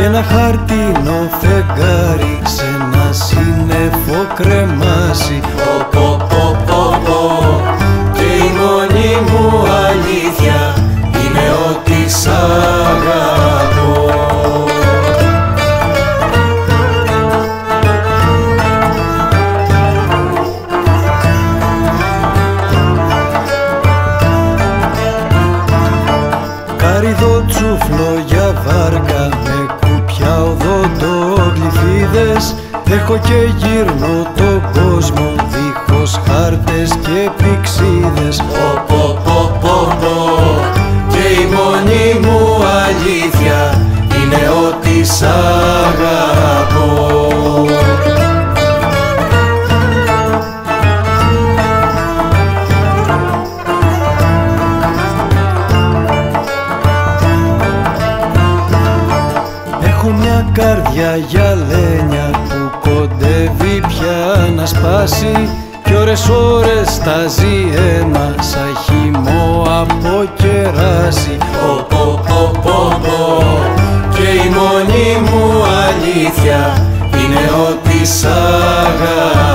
ένα χαρτινό φεγγάρι σε ένα σύννεφο κρεμάσει. Και η μόνη μου αλήθεια είναι ότι σ' αγαπώ. Κάριδο τσούφλο για βάρκα με κουπιά οδοντογλυφίδες, έχω και γύρνω τον κόσμο δίχως χάρτες και πηξίδες. Και η μόνη μου αλήθεια είναι ότι σ' αγαπώ. Έχω μια καρδιά γυαλένια που κοντεύει πια να σπάσει, κι ώρες στάζει αίμα σαν χυμό από κεράσι. Και η μόνη μου αλήθεια είναι ότι σ' αγαπώ.